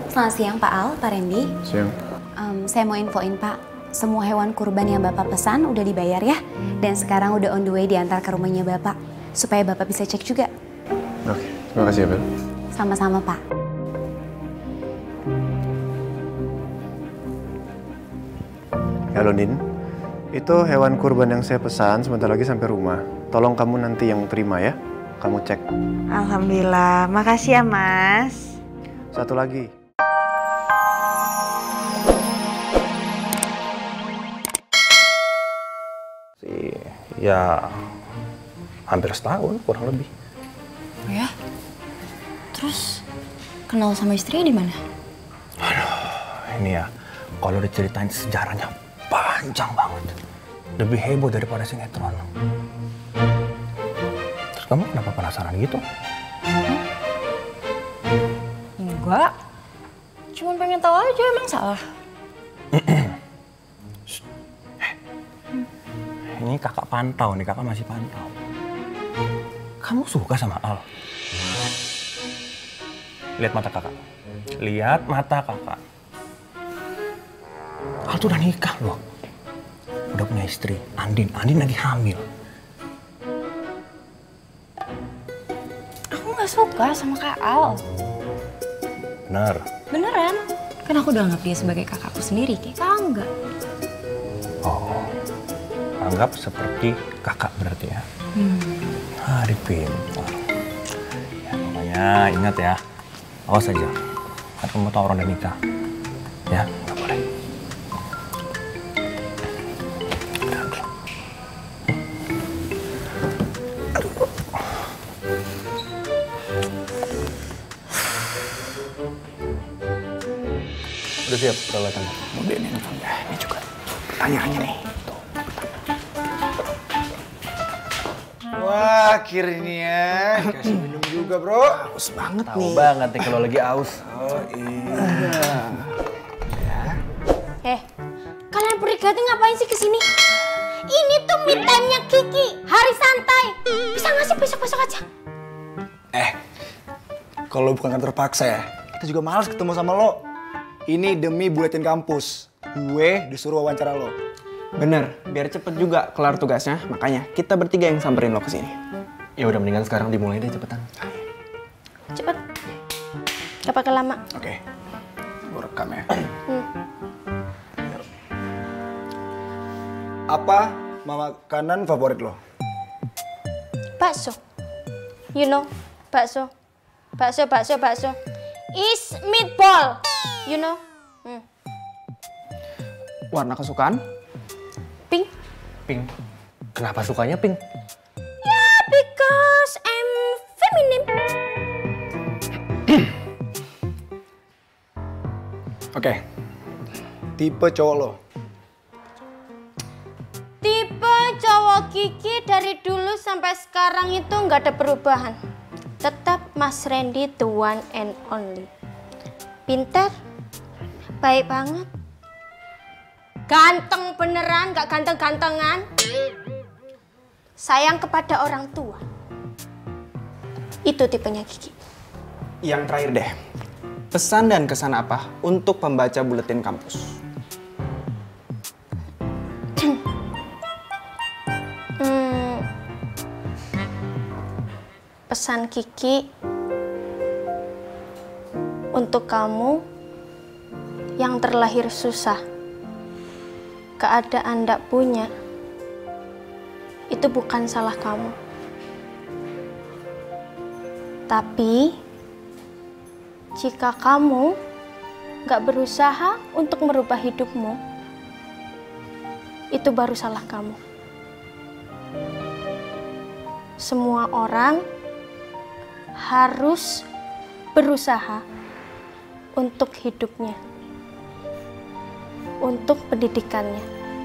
Selamat siang Pak Al, Pak Randy. Siang. Saya mau infoin Pak, semua hewan kurban yang Bapak pesan udah dibayar ya. Dan sekarang udah on the way diantar ke rumahnya Bapak. Supaya Bapak bisa cek juga. Oke, terima kasih ya Bel. Sama-sama Pak. Halo Nin, itu hewan kurban yang saya pesan sebentar lagi sampai rumah. Tolong kamu nanti yang terima ya, kamu cek. Alhamdulillah, makasih ya Mas. Satu lagi. Ya hampir setahun kurang lebih. Oh ya? Terus kenal sama istrinya di mana? Ini ya, kalau diceritain sejarahnya panjang banget. Lebih heboh daripada sinetron. Terus kamu kenapa penasaran gitu? Enggak. Cuma pengen tahu aja, emang salah. Ini kakak pantau nih, kakak masih pantau. Kamu suka sama Al? Lihat mata kakak. Lihat mata kakak. Al tuh udah nikah loh. Udah punya istri, Andin. Andin lagi hamil. Aku nggak suka sama Kak Al. Bener. Beneran. Kan aku udah anggap dia sebagai kakakku sendiri, kayak Kak enggak. Oh, anggap seperti kakak berarti ya. Hari pintar. Ya, pokoknya ingat ya, awas aja. Kan kamu tahu orang udah nikah. Ya, nggak boleh. Udah siap peralatannya? Udah nih, ini juga pertanyaannya nih. Wah, akhirnya kasih minum juga, bro. Haus banget Tahu nih. banget nih kalau lagi aus. Oh iya. Kalian bertiga ngapain sih kesini? Ini tuh me time-nya Kiki, hari santai. Bisa nggak sih besok-besok aja? Kalau bukan kantor paksa ya, kita juga malas ketemu sama lo. Ini demi buletin kampus. Gue disuruh wawancara lo. Bener, biar cepet juga kelar tugasnya. Makanya kita bertiga yang samperin lo kesini. Ya udah mendingan sekarang dimulai deh cepetan. Cepet. Gak pakai lama. Oke, gue rekam ya. Apa makanan favorit lo? Bakso. You know, bakso. Bakso. Is meatball. You know. Warna kesukaan? Pink. Pink. Kenapa sukanya pink? Ya, because I'm feminine. Oke, tipe cowok lo? Tipe cowok Kiki dari dulu sampai sekarang itu nggak ada perubahan. Tetap Mas Randy the one and only. Pintar, baik banget, ganteng beneran, nggak ganteng-gantengan. Sayang kepada orang tua. Itu tipenya Kiki. Yang terakhir deh. Pesan dan kesan apa untuk pembaca buletin kampus? Pesan Kiki untuk kamu yang terlahir susah, keadaan ndak punya, itu bukan salah kamu. Tapi jika kamu nggak berusaha untuk merubah hidupmu, itu baru salah kamu. Semua orang harus berusaha untuk hidupnya, untuk pendidikannya.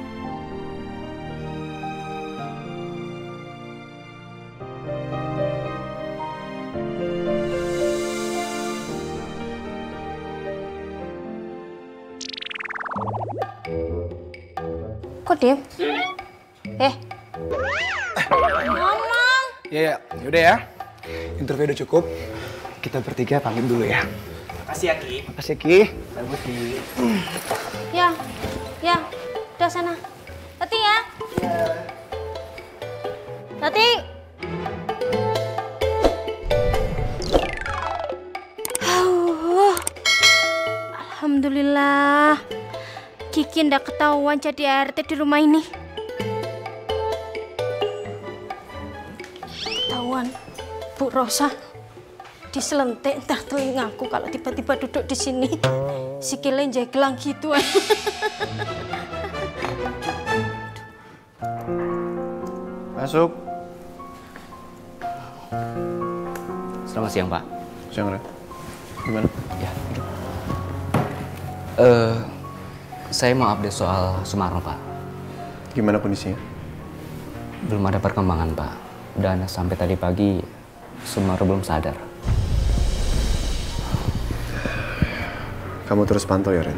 Kok diem? Ngomong. Ya, yaudah ya. Interview udah cukup. Kita bertiga pamit dulu ya. Makasih ya, Ki. Makasih, Ki. Bagus Ki. Ya, udah sana. Tati ya. Tati. Alhamdulillah. Kiki ndak ketahuan jadi ART di rumah ini. Ketahuan Bu Rosa diselentik entar telingaku kalau tiba-tiba duduk di sini. Sikilnya jeglang gitu. Masuk. Selamat siang, Pak. Siang, Ren. Gimana? Ya. Saya mau update soal Sumarno, Pak. Gimana kondisinya? Belum ada perkembangan, Pak. Dan sampai tadi pagi, Sumarno belum sadar. Kamu terus pantau ya, Ren.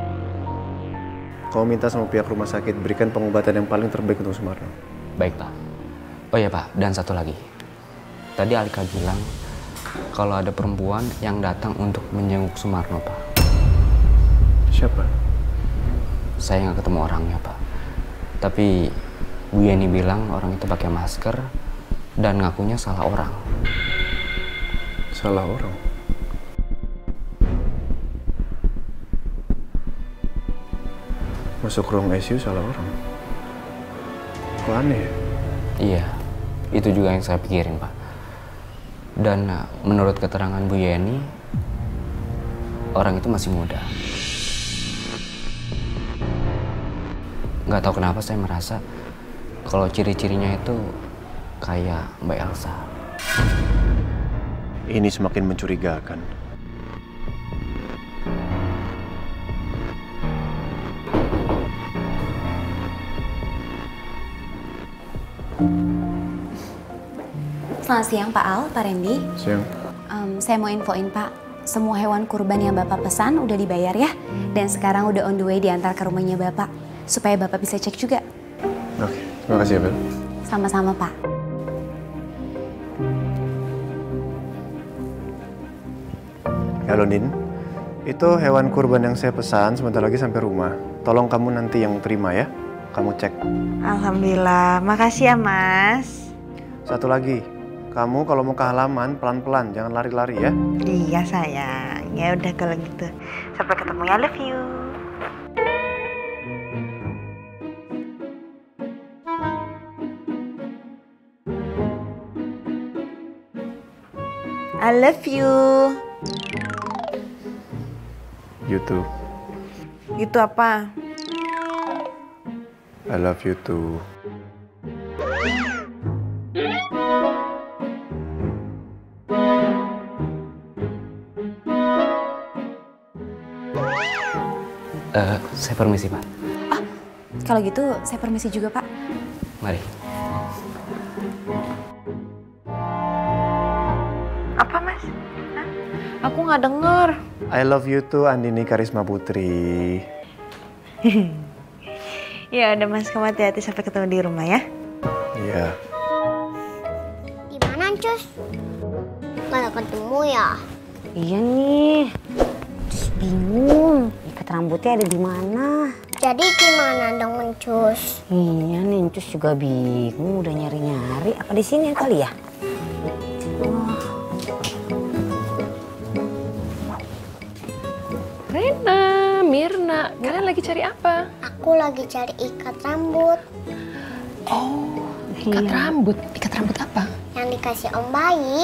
Kamu minta sama pihak rumah sakit berikan pengobatan yang paling terbaik untuk Sumarno. Baik, Pak. Oh ya, Pak. Dan satu lagi. Tadi Alika bilang kalau ada perempuan yang datang untuk menjenguk Sumarno, Pak. Siapa? Saya nggak ketemu orangnya, Pak. Tapi Bu Yeni bilang orang itu pakai masker dan ngakunya salah orang. Salah orang? Masuk ruang ICU salah orang? Kok aneh ya? Iya, itu juga yang saya pikirin, Pak. Dan menurut keterangan Bu Yeni, orang itu masih muda. Nggak tahu kenapa saya merasa kalau ciri-cirinya itu kayak Mbak Elsa. Ini semakin mencurigakan. Selamat siang Pak Al, Pak Randy. Siang. Saya mau infoin Pak, semua hewan kurban yang Bapak pesan udah dibayar ya. Dan sekarang udah on the way diantar ke rumahnya Bapak. Supaya Bapak bisa cek juga. Oke, terima kasih ya, Bel. Sama-sama Pak. Halo, Nin. Itu hewan kurban yang saya pesan sebentar lagi sampai rumah. Tolong kamu nanti yang terima ya. Kamu cek. Alhamdulillah, makasih ya Mas. Satu lagi, kamu kalau mau ke halaman pelan-pelan, jangan lari-lari ya. Iya sayang, ya udah kalau gitu. Sampai ketemu ya, love you. I love you. YouTube. Itu apa? I love you too. Saya permisi, Pak. Kalau gitu saya permisi juga Pak. Mari. Apa Mas? Hah? Aku nggak denger. I love you too, Andini Karisma Putri. Ya udah Mas, kamu hati-hati sampai ketemu di rumah ya. Iya. Di mana, Cus? Nggak ketemu ya? Iya nih. Cus bingung. Ikat rambutnya ada di mana? Jadi gimana dong, Cus? Iya nih, Cus juga bingung. Udah nyari-nyari. Apa di sini kali ya? Rena, Mirna, kalian lagi cari apa? Aku lagi cari ikat rambut. Oh, ikat rambut. Ikat rambut apa? Yang dikasih Om Baik.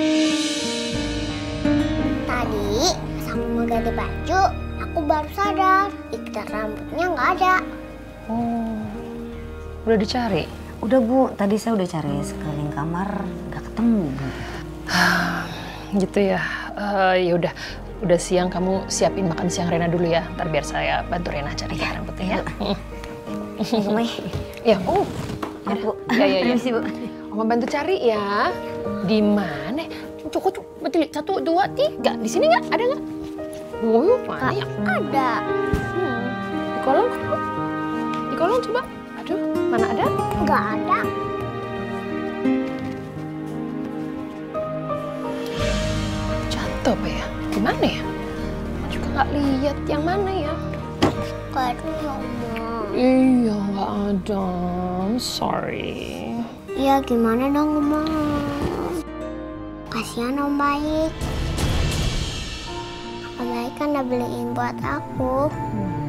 Tadi pas aku mau ganti baju, aku baru sadar ikat rambutnya nggak ada. Oh, udah dicari? Udah Bu, tadi saya udah cari sekeliling kamar, nggak ketemu Bu. Gitu ya. Ya udah siang kamu siapin makan siang Rena dulu ya. Ntar biar saya bantu Rena cari ikat rambutnya ya. Ya, oh. Bu. Ya. Permisi, Bu. Oma bantu cari ya. Di mana? Cukup, betul. 1, 2, 3. Di sini nggak? Ada nggak? Oh, mana ya? Ada. Di kolong? Di kolong coba. Aduh, mana ada? Nggak ada. Jatuh apa ya? Gimana ya? nggak lihat. Yang mana ya? Gak ada Oma. Iya, nggak ada. I'm sorry. Ya gimana dong Oma? Kasihan Om Baik. Om Baik kan udah beliin buat aku.